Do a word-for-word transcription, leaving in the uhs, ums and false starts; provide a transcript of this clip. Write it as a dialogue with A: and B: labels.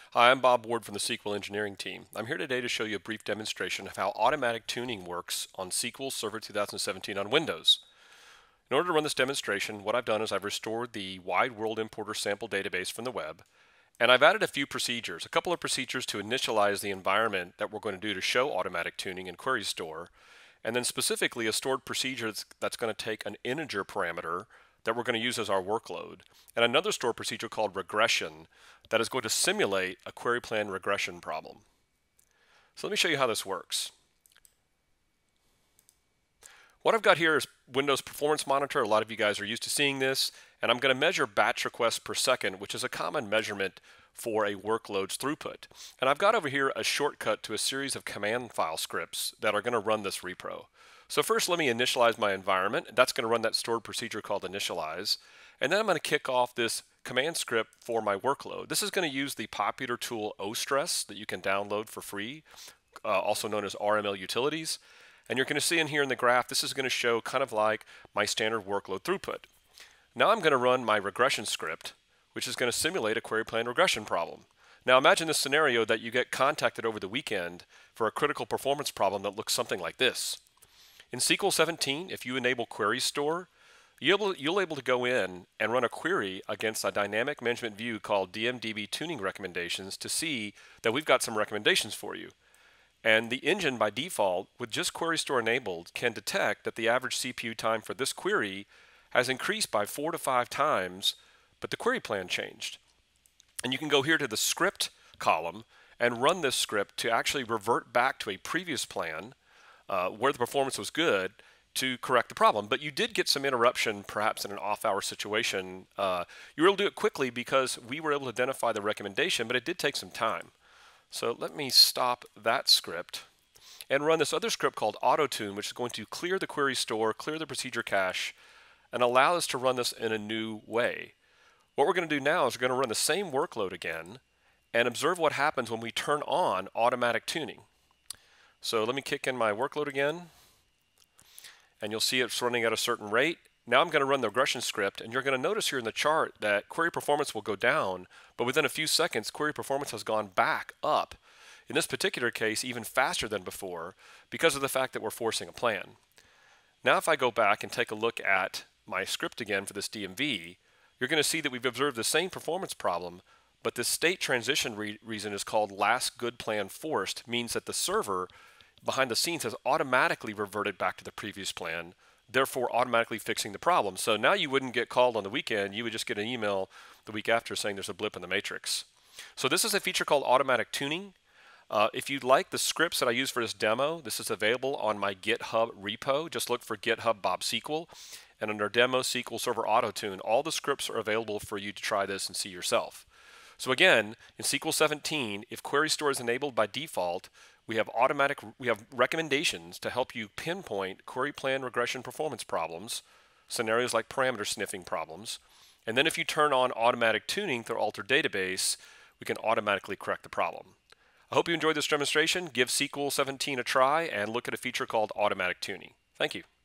A: Hi, I'm Bob Ward from the S Q L engineering team. I'm here today to show you a brief demonstration of how automatic tuning works on S Q L Server two thousand seventeen on Windows. In order to run this demonstration, what I've done is I've restored the wide world importer sample database from the web, and I've added a few procedures, a couple of procedures to initialize the environment that we're going to do to show automatic tuning in Query Store, and then specifically a stored procedure that's going to take an integer parameter that we're going to use as our workload, and another stored procedure called regression that is going to simulate a query plan regression problem. So let me show you how this works. What I've got here is Windows Performance Monitor. A lot of you guys are used to seeing this, and I'm going to measure batch requests per second, which is a common measurement for a workload's throughput. And I've got over here a shortcut to a series of command file scripts that are going to run this repro. So first let me initialize my environment. That's going to run that stored procedure called initialize. And then I'm going to kick off this command script for my workload. This is going to use the popular tool ostress that you can download for free, uh, also known as R M L utilities. And you're going to see in here in the graph, this is going to show kind of like my standard workload throughput. Now I'm going to run my regression script, which is going to simulate a query plan regression problem. Now imagine this scenario that you get contacted over the weekend for a critical performance problem that looks something like this. In S Q L seventeen, if you enable Query Store, you'll, you'll able to go in and run a query against a dynamic management view called D M D B tuning recommendations to see that we've got some recommendations for you. And the engine by default, with just Query Store enabled, can detect that the average C P U time for this query has increased by four to five times, but the query plan changed. And you can go here to the script column and run this script to actually revert back to a previous plan uh, where the performance was good to correct the problem. But you did get some interruption, perhaps in an off-hour situation. Uh, you were able to do it quickly because we were able to identify the recommendation, but it did take some time. So let me stop that script and run this other script called AutoTune, which is going to clear the query store, clear the procedure cache, and allow us to run this in a new way. What we're going to do now is we're going to run the same workload again and observe what happens when we turn on automatic tuning. So let me kick in my workload again, and you'll see it's running at a certain rate. Now I'm going to run the regression script, and you're going to notice here in the chart that query performance will go down, but within a few seconds, query performance has gone back up. In this particular case, even faster than before, because of the fact that we're forcing a plan. Now if I go back and take a look at my script again for this D M V, you're going to see that we've observed the same performance problem, but this state transition re reason is called last good plan forced, means that the server behind the scenes has automatically reverted back to the previous plan, therefore automatically fixing the problem. So now you wouldn't get called on the weekend, you would just get an email the week after saying there's a blip in the matrix. So this is a feature called automatic tuning. Uh, if you'd like the scripts that I use for this demo, this is available on my GitHub repo. Just look for GitHub Bob S Q L, and under Demo S Q L Server AutoTune, all the scripts are available for you to try this and see yourself. So again, in S Q L seventeen, if Query Store is enabled by default, we have automatic, we have recommendations to help you pinpoint query plan regression performance problems, scenarios like parameter sniffing problems. And then if you turn on automatic tuning through Alter Database, we can automatically correct the problem. I hope you enjoyed this demonstration. Give S Q L seventeen a try and look at a feature called automatic tuning. Thank you.